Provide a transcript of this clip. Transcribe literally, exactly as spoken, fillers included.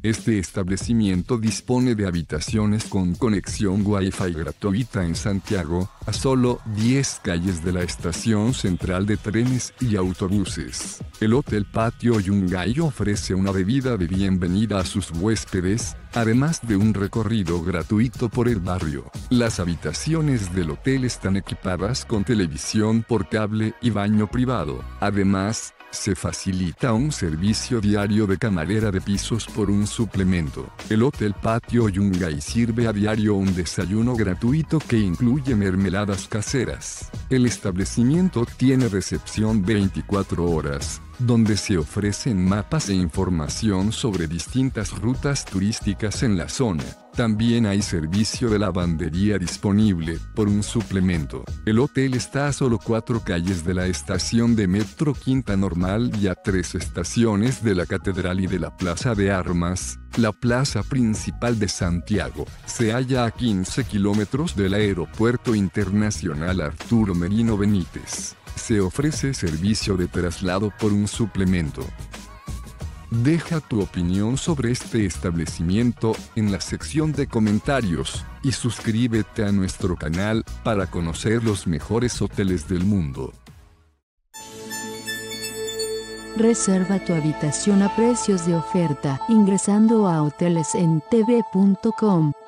Este establecimiento dispone de habitaciones con conexión Wi-Fi gratuita en Santiago, a solo diez calles de la estación central de trenes y autobuses. El Hotel Patio Yungay ofrece una bebida de bienvenida a sus huéspedes, además de un recorrido gratuito por el barrio. Las habitaciones del hotel están equipadas con televisión por cable y baño privado. Además, se facilita un servicio diario de camarera de pisos por un suplemento. El Hotel Patio Yungay sirve a diario un desayuno gratuito que incluye mermeladas caseras. El establecimiento tiene recepción veinticuatro horas, donde se ofrecen mapas e información sobre distintas rutas turísticas en la zona. También hay servicio de lavandería disponible, por un suplemento. El hotel está a solo cuatro calles de la estación de Metro Quinta Normal y a tres estaciones de la Catedral y de la Plaza de Armas, la plaza principal de Santiago. Se halla a quince kilómetros del Aeropuerto Internacional Arturo Merino Benítez. Se ofrece servicio de traslado por un suplemento. Deja tu opinión sobre este establecimiento en la sección de comentarios y suscríbete a nuestro canal para conocer los mejores hoteles del mundo. Reserva tu habitación a precios de oferta ingresando a hoteles en t v punto com.